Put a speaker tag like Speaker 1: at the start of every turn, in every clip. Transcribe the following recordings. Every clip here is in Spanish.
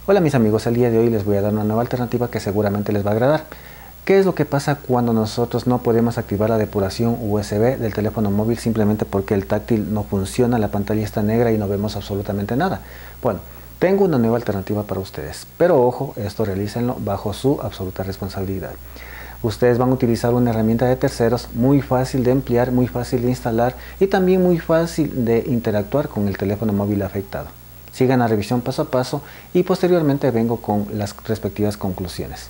Speaker 1: Hola mis amigos, el día de hoy les voy a dar una nueva alternativa que seguramente les va a agradar. ¿Qué es lo que pasa cuando nosotros no podemos activar la depuración USB del teléfono móvil simplemente porque el táctil no funciona, la pantalla está negra y no vemos absolutamente nada? Bueno, tengo una nueva alternativa para ustedes, pero ojo, esto realícenlo bajo su absoluta responsabilidad. Ustedes van a utilizar una herramienta de terceros muy fácil de emplear, muy fácil de instalar y también muy fácil de interactuar con el teléfono móvil afectado. Sigan la revisión paso a paso y posteriormente vengo con las respectivas conclusiones.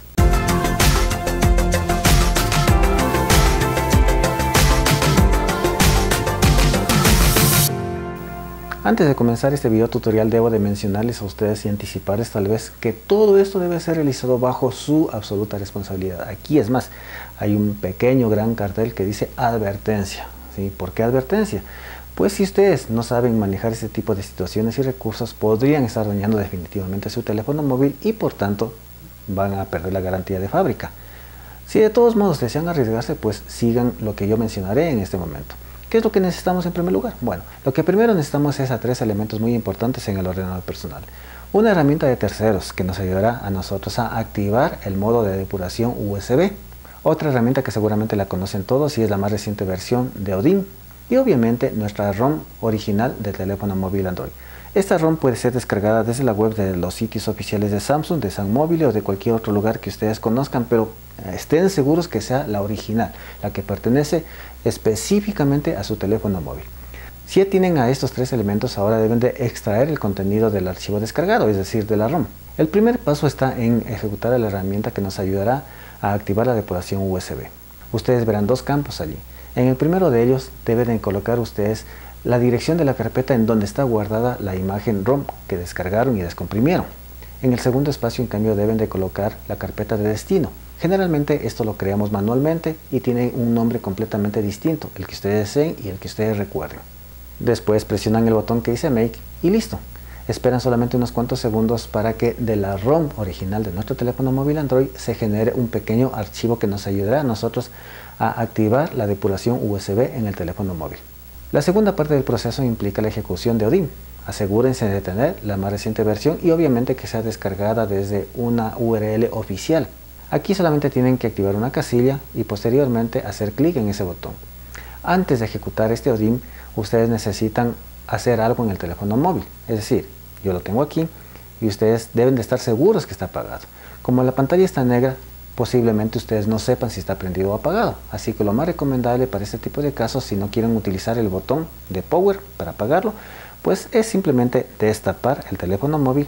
Speaker 1: Antes de comenzar este video tutorial debo de mencionarles a ustedes y anticiparles tal vez que todo esto debe ser realizado bajo su absoluta responsabilidad. Aquí es más, hay un pequeño gran cartel que dice advertencia. ¿Sí? ¿Por qué advertencia? Pues si ustedes no saben manejar este tipo de situaciones y recursos podrían estar dañando definitivamente su teléfono móvil y por tanto van a perder la garantía de fábrica. Si de todos modos desean arriesgarse, pues sigan lo que yo mencionaré en este momento. ¿Qué es lo que necesitamos en primer lugar? Bueno, lo que primero necesitamos es a tres elementos muy importantes en el ordenador personal. Una herramienta de terceros que nos ayudará a nosotros a activar el modo de depuración USB. Otra herramienta que seguramente la conocen todos y es la más reciente versión de Odin. Y obviamente nuestra ROM original del teléfono móvil Android. Esta ROM puede ser descargada desde la web de los sitios oficiales de Samsung, de Sunmobile o de cualquier otro lugar que ustedes conozcan, pero estén seguros que sea la original, la que pertenece específicamente a su teléfono móvil. Si atienden a estos tres elementos, ahora deben de extraer el contenido del archivo descargado, es decir, de la ROM. El primer paso está en ejecutar la herramienta que nos ayudará a activar la depuración USB. Ustedes verán dos campos allí. En el primero de ellos deben de colocar ustedes la dirección de la carpeta en donde está guardada la imagen ROM que descargaron y descomprimieron. En el segundo espacio, en cambio, deben de colocar la carpeta de destino. Generalmente esto lo creamos manualmente y tiene un nombre completamente distinto, el que ustedes deseen y el que ustedes recuerden. Después presionan el botón que dice Make y listo. Esperan solamente unos cuantos segundos para que de la ROM original de nuestro teléfono móvil Android se genere un pequeño archivo que nos ayudará a nosotros a activar la depuración USB en el teléfono móvil. La segunda parte del proceso implica la ejecución de Odin. Asegúrense de tener la más reciente versión y obviamente que sea descargada desde una URL oficial. Aquí solamente tienen que activar una casilla y posteriormente hacer clic en ese botón. Antes de ejecutar este Odin, ustedes necesitan hacer algo en el teléfono móvil. Es decir, yo lo tengo aquí y ustedes deben de estar seguros que está apagado. Como la pantalla está negra, posiblemente ustedes no sepan si está prendido o apagado. Así que lo más recomendable para este tipo de casos, si no quieren utilizar el botón de Power para apagarlo, pues es simplemente destapar el teléfono móvil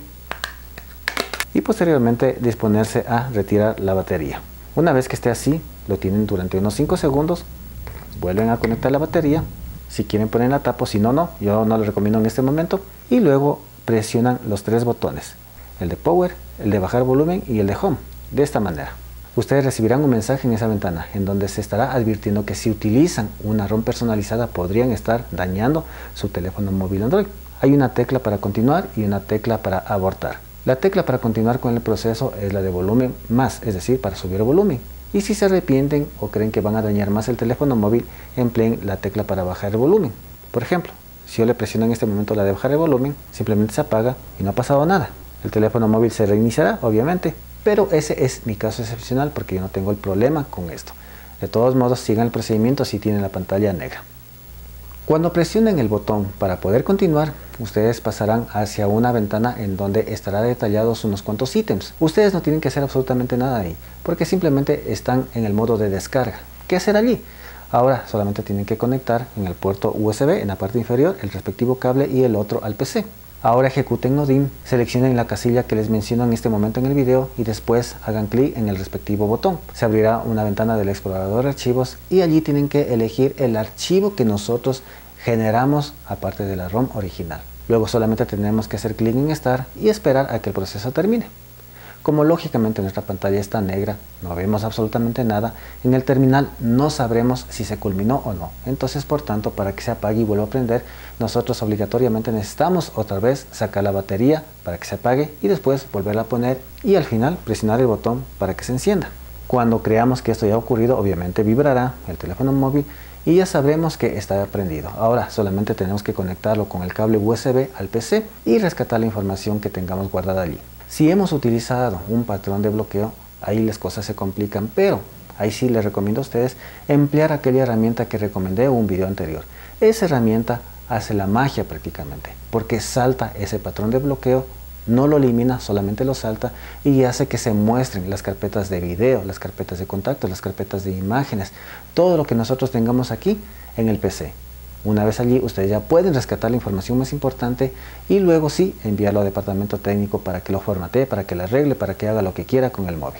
Speaker 1: y posteriormente disponerse a retirar la batería. Una vez que esté así, lo tienen durante unos 5 segundos, vuelven a conectar la batería, si quieren poner la tapa, si no, yo no lo recomiendo en este momento, y luego presionan los tres botones, el de Power, el de bajar volumen y el de Home, de esta manera. Ustedes recibirán un mensaje en esa ventana en donde se estará advirtiendo que si utilizan una ROM personalizada podrían estar dañando su teléfono móvil Android. Hay una tecla para continuar y una tecla para abortar. La tecla para continuar con el proceso es la de volumen más, es decir, para subir el volumen. Y si se arrepienten o creen que van a dañar más el teléfono móvil, empleen la tecla para bajar el volumen. Por ejemplo, si yo le presiono en este momento la de bajar el volumen, simplemente se apaga y no ha pasado nada. El teléfono móvil se reiniciará, obviamente, pero ese es mi caso excepcional porque yo no tengo el problema con esto. De todos modos, sigan el procedimiento si tienen la pantalla negra. Cuando presionen el botón para poder continuar, ustedes pasarán hacia una ventana en donde estará detallados unos cuantos ítems. Ustedes no tienen que hacer absolutamente nada ahí, porque simplemente están en el modo de descarga. ¿Qué hacer allí? Ahora solamente tienen que conectar en el puerto USB en la parte inferior el respectivo cable y el otro al PC. Ahora ejecuten Odin, seleccionen la casilla que les menciono en este momento en el video y después hagan clic en el respectivo botón. Se abrirá una ventana del explorador de archivos y allí tienen que elegir el archivo que nosotros generamos aparte de la ROM original. Luego solamente tenemos que hacer clic en Start y esperar a que el proceso termine. Como lógicamente nuestra pantalla está negra, no vemos absolutamente nada, en el terminal no sabremos si se culminó o no. Entonces, por tanto, para que se apague y vuelva a prender, nosotros obligatoriamente necesitamos otra vez sacar la batería para que se apague y después volverla a poner y al final presionar el botón para que se encienda. Cuando creamos que esto ya ha ocurrido, obviamente vibrará el teléfono móvil y ya sabremos que está prendido. Ahora solamente tenemos que conectarlo con el cable USB al PC y rescatar la información que tengamos guardada allí. Si hemos utilizado un patrón de bloqueo, ahí las cosas se complican, pero ahí sí les recomiendo a ustedes emplear aquella herramienta que recomendé en un video anterior. Esa herramienta hace la magia prácticamente, porque salta ese patrón de bloqueo, no lo elimina, solamente lo salta y hace que se muestren las carpetas de video, las carpetas de contacto, las carpetas de imágenes, todo lo que nosotros tengamos aquí en el PC. Una vez allí, ustedes ya pueden rescatar la información más importante y luego sí enviarlo al departamento técnico para que lo formatee, para que lo arregle, para que haga lo que quiera con el móvil.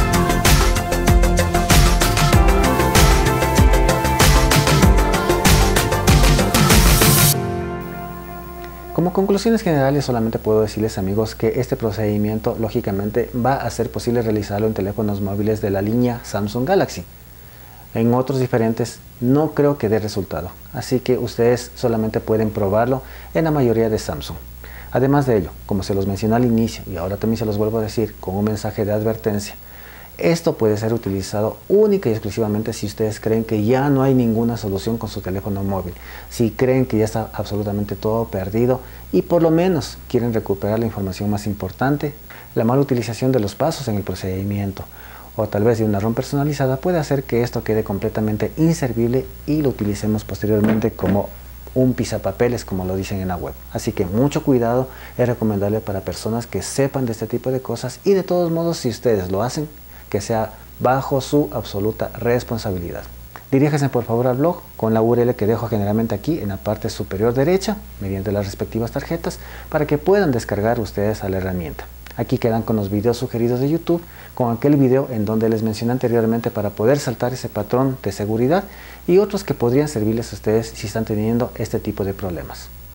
Speaker 1: Como conclusiones generales solamente puedo decirles, amigos, que este procedimiento lógicamente va a ser posible realizarlo en teléfonos móviles de la línea Samsung Galaxy. En otros diferentes no creo que dé resultado, así que ustedes solamente pueden probarlo en la mayoría de Samsung. Además de ello, como se los mencioné al inicio y ahora también se los vuelvo a decir con un mensaje de advertencia, esto puede ser utilizado única y exclusivamente si ustedes creen que ya no hay ninguna solución con su teléfono móvil, si creen que ya está absolutamente todo perdido y por lo menos quieren recuperar la información más importante. La mala utilización de los pasos en el procedimiento o tal vez de una ROM personalizada puede hacer que esto quede completamente inservible y lo utilicemos posteriormente como un pisapapeles, como lo dicen en la web. Así que mucho cuidado, es recomendable para personas que sepan de este tipo de cosas y de todos modos, si ustedes lo hacen, que sea bajo su absoluta responsabilidad. Diríjase por favor al blog con la URL que dejo generalmente aquí en la parte superior derecha mediante las respectivas tarjetas para que puedan descargar ustedes a la herramienta. Aquí quedan con los videos sugeridos de YouTube, con aquel video en donde les mencioné anteriormente para poder saltar ese patrón de seguridad y otros que podrían servirles a ustedes si están teniendo este tipo de problemas.